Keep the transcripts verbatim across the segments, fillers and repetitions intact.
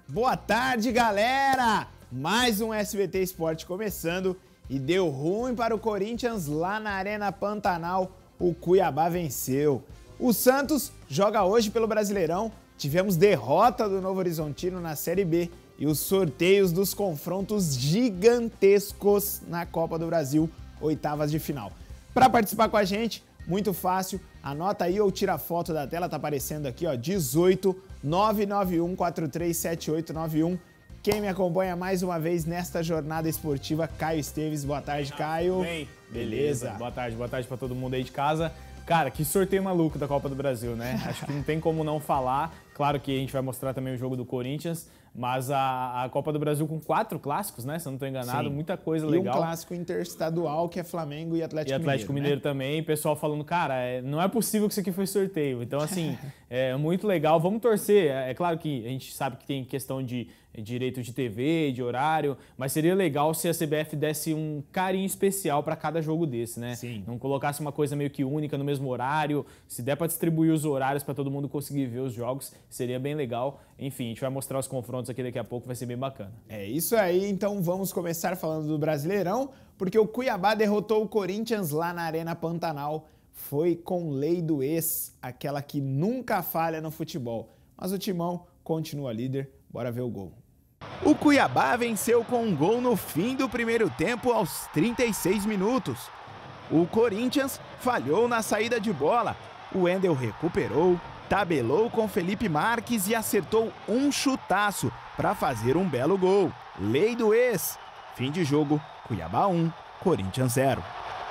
Boa tarde, galera! Mais um S B T Esporte começando e deu ruim para o Corinthians lá na Arena Pantanal. O Cuiabá venceu. O Santos joga hoje pelo Brasileirão. Tivemos derrota do Novo Horizontino na Série B e os sorteios dos confrontos gigantescos na Copa do Brasil, oitavas de final. Para participar com a gente, muito fácil, anota aí ou tira a foto da tela, tá aparecendo aqui, ó, dezoito, nove nove um, quatro três sete oito nove um. Quem me acompanha mais uma vez nesta jornada esportiva, Caio Esteves. Boa tarde, Caio. Bem, beleza. Beleza. Boa tarde, boa tarde para todo mundo aí de casa. Cara, que sorteio maluco da Copa do Brasil, né? Acho que não tem como não falar. Claro que a gente vai mostrar também o jogo do Corinthians, mas a, a Copa do Brasil com quatro clássicos, né? Se eu não estou enganado, Sim. muita coisa legal. E um clássico interestadual que é Flamengo e Atlético Mineiro. E Atlético Mineiro, né? também. Pessoal falando, cara, é, não é possível que isso aqui foi sorteio. Então, assim, é muito legal. Vamos torcer. É claro que a gente sabe que tem questão de direito de T V, de horário, mas seria legal se a C B F desse um carinho especial para cada jogo desse, né? Sim. Não colocasse uma coisa meio que única no mesmo horário. Se der para distribuir os horários para todo mundo conseguir ver os jogos, seria bem legal. Enfim, a gente vai mostrar os confrontos aqui daqui a pouco, vai ser bem bacana. É isso aí, então vamos começar falando do Brasileirão, porque o Cuiabá derrotou o Corinthians lá na Arena Pantanal. Foi com lei do ex, aquela que nunca falha no futebol. Mas o Timão continua líder, bora ver o gol. O Cuiabá venceu com um gol no fim do primeiro tempo aos trinta e seis minutos. O Corinthians falhou na saída de bola. O Wendel recuperou, tabelou com Felipe Marques e acertou um chutaço para fazer um belo gol. Lei do ex. Fim de jogo, Cuiabá um, Corinthians zero.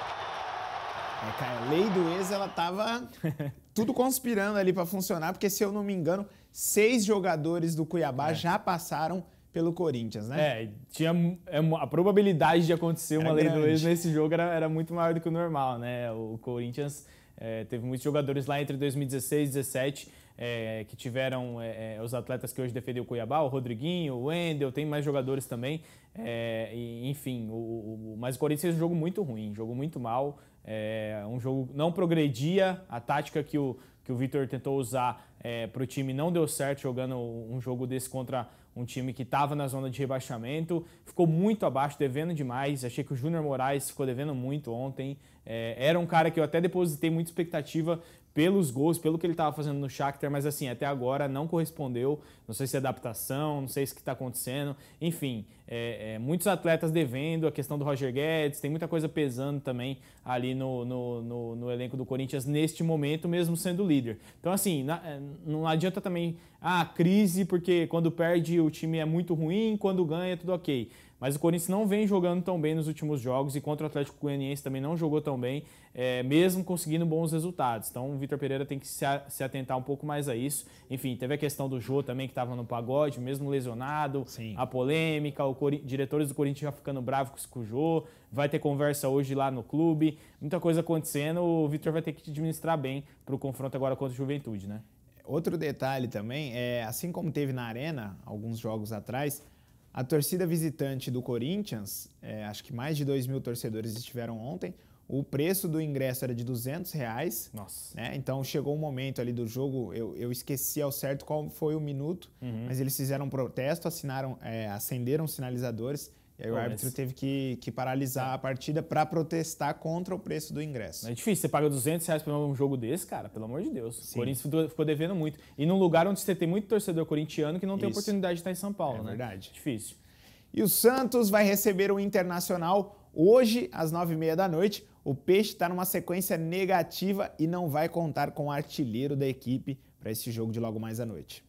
É, cara, a lei do ex, ela tava tudo conspirando ali para funcionar, porque se eu não me engano, seis jogadores do Cuiabá é. já passaram pelo Corinthians, né? É, tinha, a probabilidade de acontecer uma era lei grande. do ex nesse jogo era, era muito maior do que o normal, né? O Corinthians é, teve muitos jogadores lá entre dois mil e dezesseis e dois mil e dezessete é, que tiveram é, os atletas que hoje defendem o Cuiabá, o Rodriguinho, o Wendel, tem mais jogadores também. É, e, enfim, o, o, mas o Corinthians fez um jogo muito ruim, jogou muito mal. É, um jogo não progredia, a tática que o, que o Vitor tentou usar é, para o time não deu certo jogando um jogo desse contra um time que estava na zona de rebaixamento, ficou muito abaixo, devendo demais. Achei que o Júnior Moraes ficou devendo muito ontem. É, era um cara que eu até depositei muita expectativa pelos gols, pelo que ele estava fazendo no Shakhtar, mas assim, até agora não correspondeu. Não sei se é adaptação, não sei se o que está acontecendo. Enfim, é, é, muitos atletas devendo, a questão do Roger Guedes, tem muita coisa pesando também ali no, no, no, no elenco do Corinthians neste momento, mesmo sendo líder. Então assim, na, não adianta também, ah, crise, porque quando perde o time é muito ruim, quando ganha é tudo ok. Mas o Corinthians não vem jogando tão bem nos últimos jogos e contra o Atlético Goianiense também não jogou tão bem, é, mesmo conseguindo bons resultados. Então o Vitor Pereira tem que se, a, se atentar um pouco mais a isso. Enfim, teve a questão do Jô também, que estava no pagode, mesmo lesionado, Sim. a polêmica, os diretores do Corinthians já ficando bravos com o Jô, vai ter conversa hoje lá no clube, muita coisa acontecendo, o Vitor vai ter que administrar bem para o confronto agora contra o Juventude, né? Outro detalhe também, é, assim como teve na Arena, alguns jogos atrás, a torcida visitante do Corinthians, é, acho que mais de dois mil torcedores estiveram ontem, o preço do ingresso era de duzentos reais. Nossa. Né? Então chegou um momento ali do jogo, eu, eu esqueci ao certo qual foi o minuto, uhum. mas eles fizeram um protesto, assinaram, é, acenderam sinalizadores, e aí Pô, o árbitro mas... teve que, que paralisar é. a partida para protestar contra o preço do ingresso. É difícil, você paga duzentos reais para um jogo desse, cara, pelo amor de Deus. Sim. O Corinthians ficou devendo muito. E num lugar onde você tem muito torcedor corintiano que não tem Isso. oportunidade de estar em São Paulo, é né? verdade. Difícil. E o Santos vai receber o Internacional hoje, às nove e meia da noite. O Peixe está numa sequência negativa e não vai contar com o artilheiro da equipe para esse jogo de logo mais à noite.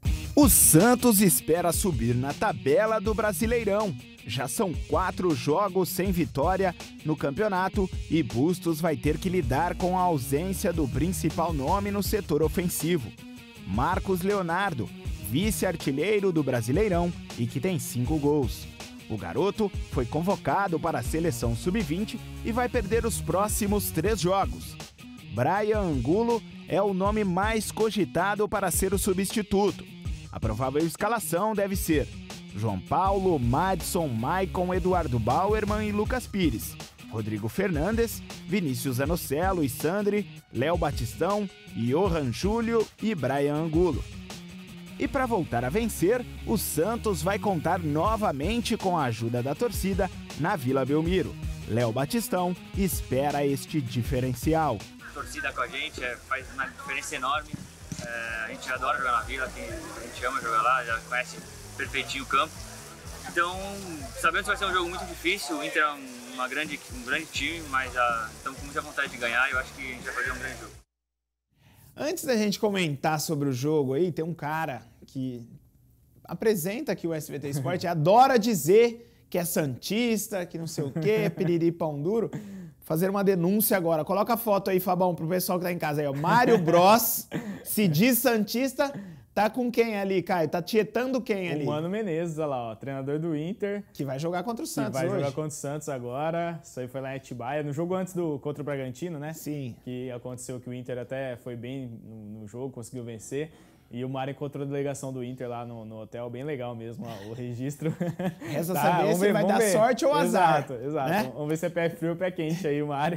O Santos espera subir na tabela do Brasileirão. Já são quatro jogos sem vitória no campeonato e Bustos vai ter que lidar com a ausência do principal nome no setor ofensivo. Marcos Leonardo, vice-artilheiro do Brasileirão e que tem cinco gols. O garoto foi convocado para a seleção sub vinte e vai perder os próximos três jogos. Brian Angulo é o nome mais cogitado para ser o substituto. A provável escalação deve ser João Paulo, Madison, Maicon, Eduardo Bauerman e Lucas Pires, Rodrigo Fernandes, Vinícius Anocelo e Sandri, Léo Batistão, Johan Júlio e Brian Angulo. E para voltar a vencer, o Santos vai contar novamente com a ajuda da torcida na Vila Belmiro. Léo Batistão espera este diferencial. A torcida com a gente é, faz uma diferença enorme. É, a gente adora jogar na Vila, tem, a gente ama jogar lá, já conhece perfeitinho o campo. Então, sabemos que vai ser um jogo muito difícil. O Inter é uma grande, um grande time, mas ah, estamos com muita vontade de ganhar e eu acho que a gente vai fazer um grande jogo. Antes da gente comentar sobre o jogo aí, tem um cara que apresenta aqui o S B T Sport e adora dizer que é santista, que não sei o quê, piriri pão duro. Fazer uma denúncia agora. Coloca a foto aí, Fabão, pro pessoal que tá em casa aí, ó. Mário Bros, se diz santista, tá com quem ali, Caio? Tá tietando quem ali? O Mano Menezes, olha lá, ó, treinador do Inter. Que vai jogar contra o Santos que vai hoje. jogar contra o Santos agora. Isso aí foi lá em Atibaia, no jogo antes do contra o Bragantino, né? Sim. Que aconteceu que o Inter até foi bem no, no jogo, conseguiu vencer. E o Mário encontrou a delegação do Inter lá no, no hotel, bem legal mesmo, ó, o registro. Resta tá, saber se ver, vai dar ver. sorte ou azar. Exato, exato. Né? Vamos ver se é pé frio ou pé quente aí o Mário.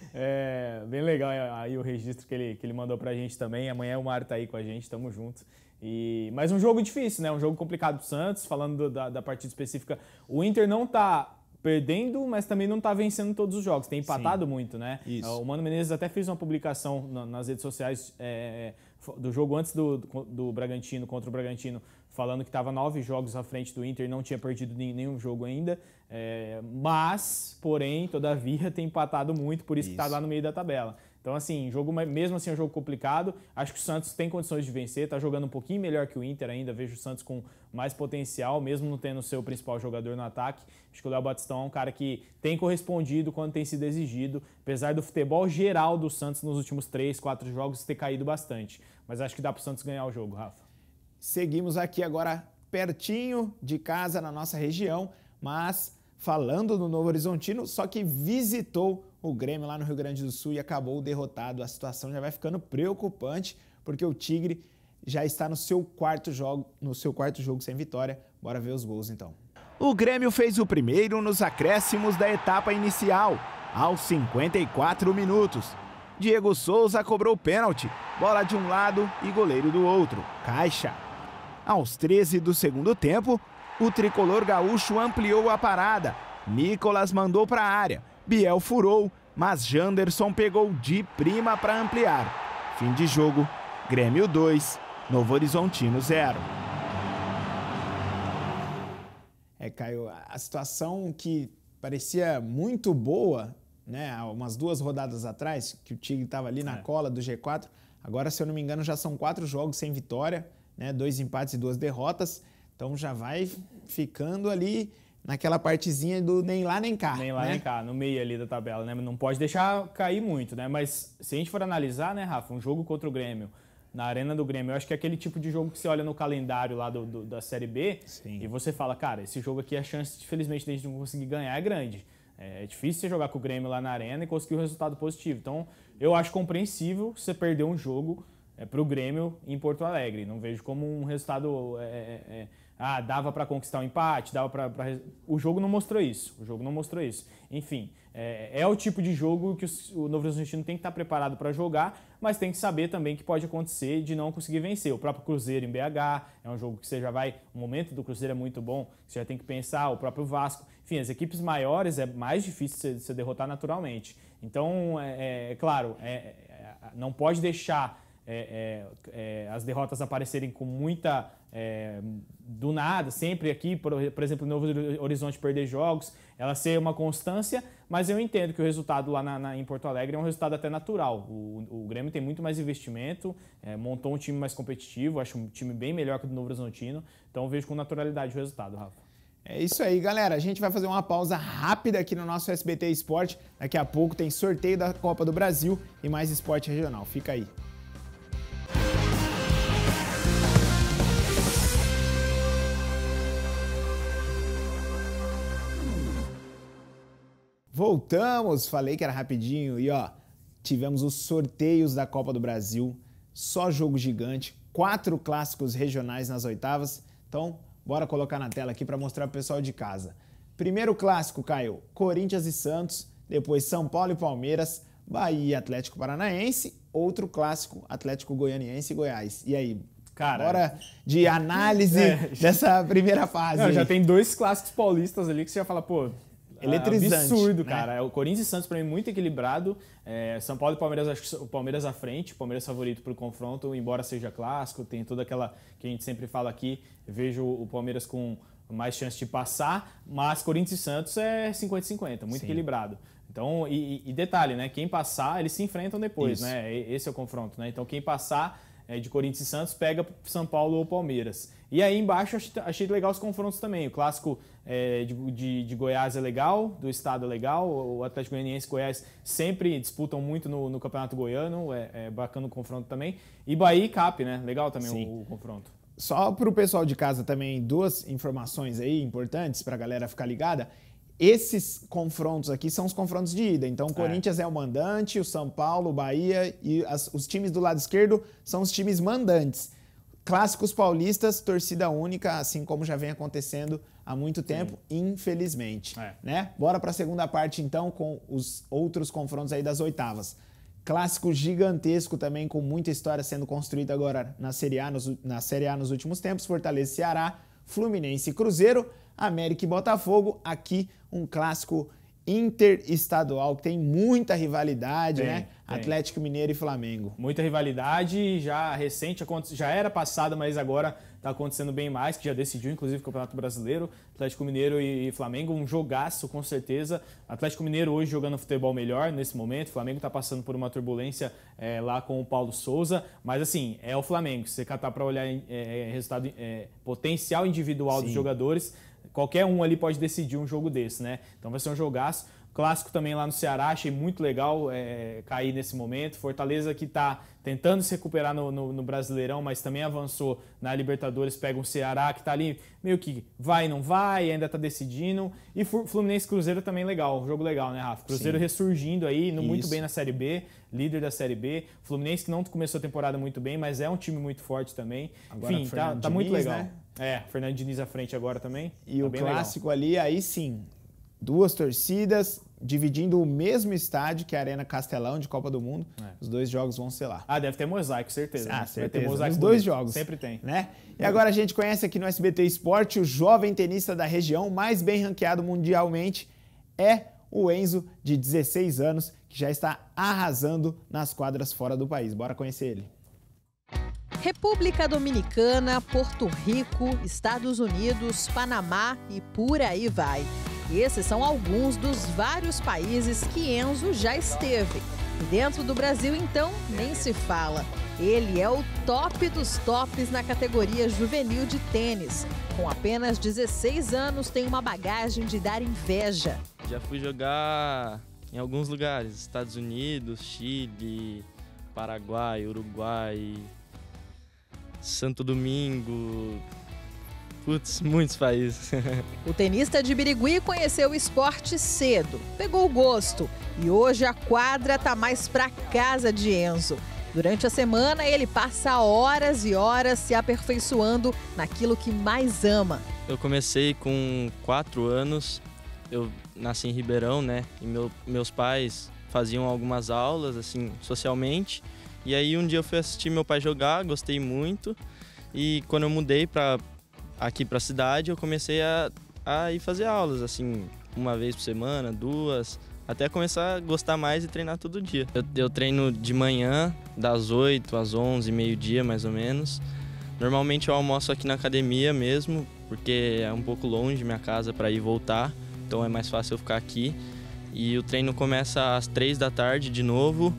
É, bem legal aí o registro que ele, que ele mandou pra gente também. Amanhã o Mário tá aí com a gente, tamo junto. E, mas um jogo difícil, né? Um jogo complicado pro Santos, falando do, da, da partida específica. O Inter não tá perdendo, mas também não tá vencendo todos os jogos. Tem empatado Sim. muito, né? Isso. O Mano Menezes até fez uma publicação nas redes sociais é, do jogo antes do, do Bragantino, contra o Bragantino, falando que estava nove jogos à frente do Inter, não tinha perdido nenhum jogo ainda. É, mas, porém, todavia, tem empatado muito, por isso, isso. que está lá no meio da tabela. Então, assim, jogo, mesmo assim é um jogo complicado. Acho que o Santos tem condições de vencer, está jogando um pouquinho melhor que o Inter ainda. Vejo o Santos com mais potencial, mesmo não tendo o seu principal jogador no ataque. Acho que o Léo Batistão é um cara que tem correspondido quando tem sido exigido, apesar do futebol geral do Santos nos últimos três, quatro jogos ter caído bastante. Mas acho que dá para o Santos ganhar o jogo, Rafa. Seguimos aqui agora pertinho de casa, na nossa região, mas falando do Novo Horizontino, só que visitou o Grêmio lá no Rio Grande do Sul e acabou derrotado. A situação já vai ficando preocupante, porque o Tigre já está no seu quarto jogo, no seu quarto jogo sem vitória. Bora ver os gols então. O Grêmio fez o primeiro nos acréscimos da etapa inicial, aos cinquenta e quatro minutos. Diego Souza cobrou pênalti, bola de um lado e goleiro do outro, caixa. Aos treze do segundo tempo, o tricolor gaúcho ampliou a parada. Nicolas mandou para a área, Biel furou, mas Janderson pegou de prima para ampliar. Fim de jogo, Grêmio dois, Novo Horizontino zero. É, Caio, a situação que parecia muito boa, né, umas duas rodadas atrás, que o Tigre estava ali na é. cola do G quatro, agora, se eu não me engano, já são quatro jogos sem vitória, né, dois empates e duas derrotas, então já vai ficando ali naquela partezinha do nem lá nem cá. Nem lá né? nem cá, no meio ali da tabela, né? Não pode deixar cair muito, né? Mas se a gente for analisar, né, Rafa, um jogo contra o Grêmio, na Arena do Grêmio, eu acho que é aquele tipo de jogo que você olha no calendário lá do, do, da Série B Sim. e você fala, cara, esse jogo aqui, a chance, felizmente, de a gente não conseguir ganhar é grande. É difícil você jogar com o Grêmio lá na Arena e conseguir um resultado positivo. Então, eu acho compreensível você perder um jogo é, para o Grêmio em Porto Alegre. Não vejo como um resultado... É, é, ah, dava para conquistar um empate, dava para... Pra... O jogo não mostrou isso. O jogo não mostrou isso. Enfim, é, é o tipo de jogo que o Novo Horizontino tem que estar preparado para jogar, mas tem que saber também que pode acontecer de não conseguir vencer. O próprio Cruzeiro em B H é um jogo que você já vai... O momento do Cruzeiro é muito bom, você já tem que pensar. O próprio Vasco. Enfim, as equipes maiores é mais difícil de você derrotar naturalmente. Então, é, é claro, é, é, não pode deixar é, é, é, as derrotas aparecerem com muita... É, do nada, sempre aqui, por, por exemplo, no Novo Horizonte perder jogos, ela ser uma constância, mas eu entendo que o resultado lá na, na, em Porto Alegre é um resultado até natural. O, o Grêmio tem muito mais investimento, é, montou um time mais competitivo, acho um time bem melhor que o do Novo Horizontino, então eu vejo com naturalidade o resultado, Rafa. É isso aí, galera. A gente vai fazer uma pausa rápida aqui no nosso S B T Esporte. Daqui a pouco tem sorteio da Copa do Brasil e mais esporte regional. Fica aí. Voltamos, falei que era rapidinho e ó, tivemos os sorteios da Copa do Brasil, só jogo gigante, quatro clássicos regionais nas oitavas, então bora colocar na tela aqui para mostrar pro pessoal de casa. Primeiro clássico, Caio, Corinthians e Santos, depois São Paulo e Palmeiras, Bahia e Atlético Paranaense, outro clássico, Atlético Goianiense e Goiás. E aí, Cara, hora de análise é, dessa primeira fase. Não, já tem dois clássicos paulistas ali que você já fala, pô, eletrizante. Absurdo, né? cara. O Corinthians e Santos, pra mim, muito equilibrado. É, São Paulo e Palmeiras, acho que o Palmeiras à frente, o Palmeiras favorito pro confronto, embora seja clássico, tem toda aquela que a gente sempre fala aqui. Eu vejo o Palmeiras com mais chance de passar, mas Corinthians e Santos é cinquenta a cinquenta, muito Sim. equilibrado. Então, e, e detalhe, né? Quem passar, eles se enfrentam depois, Isso. né? Esse é o confronto, né? Então, quem passar é, de Corinthians e Santos pega São Paulo ou Palmeiras. E aí embaixo achei legal os confrontos também. O clássico é, de, de, de Goiás é legal, do estado é legal. O Atlético Goianiense e Goiás sempre disputam muito no, no Campeonato Goiano, é, é bacana o confronto também. E Bahia e Cap, né? Legal também o, o confronto. Só para o pessoal de casa também, duas informações aí importantes para a galera ficar ligada. Esses confrontos aqui são os confrontos de ida. Então, o Corinthians é, é o mandante, o São Paulo, o Bahia e as, os times do lado esquerdo são os times mandantes. Clássicos paulistas, torcida única, assim como já vem acontecendo há muito tempo, Sim. infelizmente. É. Né? Bora para a segunda parte, então, com os outros confrontos aí das oitavas. Clássico gigantesco também, com muita história sendo construída agora na Série A nos, na Série A nos últimos tempos. Fortaleza e Ceará, Fluminense e Cruzeiro, América e Botafogo. Aqui um clássico interestadual que tem muita rivalidade, tem, né? Tem. Atlético Mineiro e Flamengo. Muita rivalidade, já recente, já era passada, mas agora está acontecendo bem mais, que já decidiu inclusive o Campeonato Brasileiro. Atlético Mineiro e Flamengo, um jogaço com certeza. Atlético Mineiro hoje jogando futebol melhor nesse momento, o Flamengo está passando por uma turbulência é, lá com o Paulo Souza, mas assim, é o Flamengo. Se você catar para olhar é, resultado, é, potencial individual Sim. dos jogadores, qualquer um ali pode decidir um jogo desse, né? Então vai ser um jogaço. Clássico também lá no Ceará, achei muito legal é, cair nesse momento. Fortaleza que está tentando se recuperar no, no, no Brasileirão, mas também avançou na Libertadores, pega um Ceará que está ali meio que vai e não vai, ainda está decidindo. E Fluminense Cruzeiro também legal, um jogo legal, né, Rafa? Cruzeiro Sim. ressurgindo aí, indo muito bem na Série B, líder da Série B. Fluminense que não começou a temporada muito bem, mas é um time muito forte também. Agora, Enfim, tá, tá muito Diniz, legal. Né? É, Fernando Diniz à frente agora também. E tá o clássico legal. Ali, aí sim, duas torcidas dividindo o mesmo estádio que a Arena Castelão de Copa do Mundo. É. Os dois jogos vão ser lá. Ah, deve ter mosaico, certeza. Ah, né? certeza. Vai ter mosaico Os dois jogos. Sempre tem. Né? E agora a gente conhece aqui no S B T Esporte o jovem tenista da região mais bem ranqueado mundialmente. É o Enzo, de dezesseis anos, que já está arrasando nas quadras fora do país. Bora conhecer ele. República Dominicana, Porto Rico, Estados Unidos, Panamá e por aí vai. Esses são alguns dos vários países que Enzo já esteve. E dentro do Brasil, então, nem se fala. Ele é o top dos tops na categoria juvenil de tênis. Com apenas dezesseis anos, tem uma bagagem de dar inveja. Já fui jogar em alguns lugares, Estados Unidos, Chile, Paraguai, Uruguai, Santo Domingo, putz, muitos países. O tenista de Birigui conheceu o esporte cedo, pegou o gosto e hoje a quadra tá mais pra casa de Enzo. Durante a semana ele passa horas e horas se aperfeiçoando naquilo que mais ama. Eu comecei com quatro anos, eu nasci em Ribeirão, né? E meu, meus pais faziam algumas aulas, assim, socialmente. E aí um dia eu fui assistir meu pai jogar, gostei muito. E quando eu mudei pra, aqui para a cidade, eu comecei a, a ir fazer aulas, assim, uma vez por semana, duas, até começar a gostar mais e treinar todo dia. Eu, eu treino de manhã, das oito às onze, meio-dia mais ou menos. Normalmente eu almoço aqui na academia mesmo, porque é um pouco longe minha casa para ir e voltar, então é mais fácil eu ficar aqui. E o treino começa às três da tarde de novo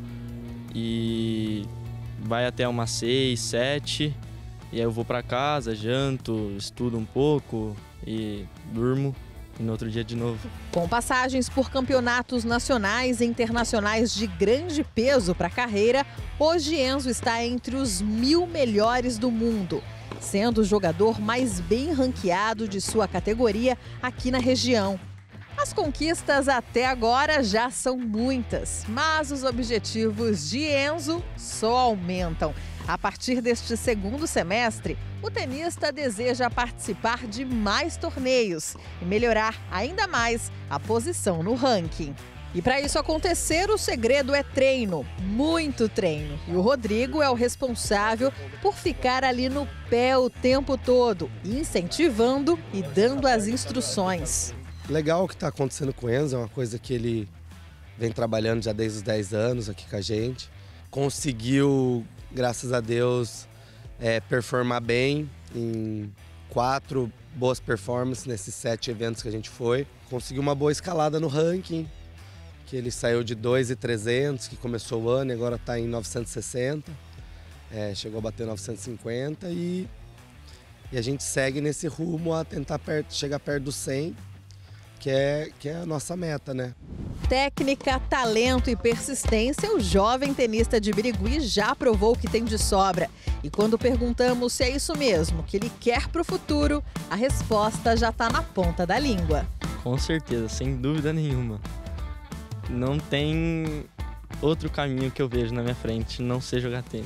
e vai até umas seis, sete. E aí eu vou para casa, janto, estudo um pouco e durmo. E no outro dia de novo. Com passagens por campeonatos nacionais e internacionais de grande peso para a carreira, hoje Enzo está entre os mil melhores do mundo, sendo o jogador mais bem ranqueado de sua categoria aqui na região. As conquistas até agora já são muitas, mas os objetivos de Enzo só aumentam. A partir deste segundo semestre, o tenista deseja participar de mais torneios e melhorar ainda mais a posição no ranking. E para isso acontecer, o segredo é treino, muito treino. E o Rodrigo é o responsável por ficar ali no pé o tempo todo, incentivando e dando as instruções. Legal o que está acontecendo com o Enzo, é uma coisa que ele vem trabalhando já desde os dez anos aqui com a gente. Conseguiu, graças a Deus, é, performar bem em quatro boas performances nesses sete eventos que a gente foi. Conseguiu uma boa escalada no ranking, que ele saiu de dois mil e trezentos, que começou o ano, e agora está em novecentos e sessenta. É, chegou a bater novecentos e cinquenta e, e a gente segue nesse rumo a tentar perto, chegar perto do cem, que é, que é a nossa meta, né? Técnica, talento e persistência, o jovem tenista de Birigui já provou que tem de sobra. E quando perguntamos se é isso mesmo que ele quer para o futuro, a resposta já está na ponta da língua. Com certeza, sem dúvida nenhuma. Não tem outro caminho que eu vejo na minha frente, não ser jogar tênis.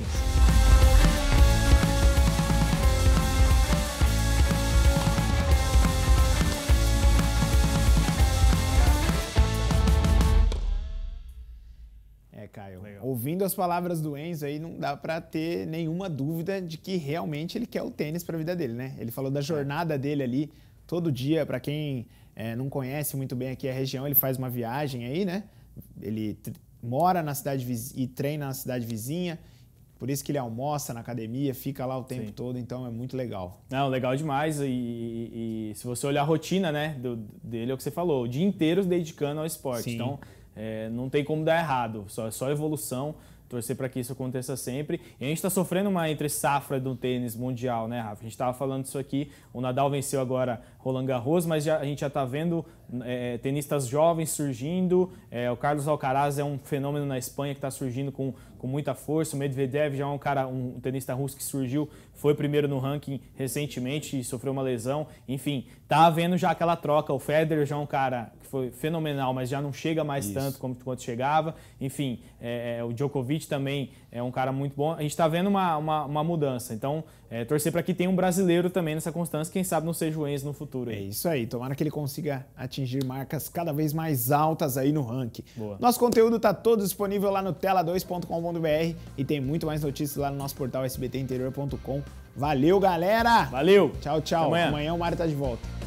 É, Caio, legal. Ouvindo as palavras do Enzo aí, não dá para ter nenhuma dúvida de que realmente ele quer o tênis para a vida dele, né? Ele falou da jornada dele ali, todo dia, para quem é, não conhece muito bem aqui a região, ele faz uma viagem aí, né? Ele mora na cidade e treina na cidade vizinha, por isso que ele almoça na academia, fica lá o tempo Sim. todo, então é muito legal. Não, legal demais, e, e, e se você olhar a rotina, né, do, dele, é o que você falou, o dia inteiro se dedicando ao esporte. Sim. Então é, não tem como dar errado, só, só evolução, torcer para que isso aconteça sempre. E a gente está sofrendo uma entre-safra do tênis mundial, né, Rafa? A gente estava falando disso aqui, o Nadal venceu agora Roland Garros, mas já, a gente já está vendo é, tenistas jovens surgindo, é, o Carlos Alcaraz é um fenômeno na Espanha que está surgindo com, com muita força, o Medvedev já é um cara, um tenista russo que surgiu, foi primeiro no ranking recentemente e sofreu uma lesão, enfim, tá havendo já aquela troca, o Federer já é um cara que foi fenomenal, mas já não chega mais Isso. tanto como quanto chegava, enfim, é, o Djokovic também é um cara muito bom, a gente está vendo uma, uma, uma mudança, então é, torcer para que tenha um brasileiro também nessa constância, quem sabe não seja o Enzo no futuro. Aí. É isso aí, tomara que ele consiga atingir marcas cada vez mais altas aí no ranking. Boa. Nosso conteúdo está todo disponível lá no tela dois ponto com ponto br e tem muito mais notícias lá no nosso portal s b t interior ponto com. Valeu, galera! Valeu! Tchau, tchau. Até amanhã. Amanhã o Mário tá de volta.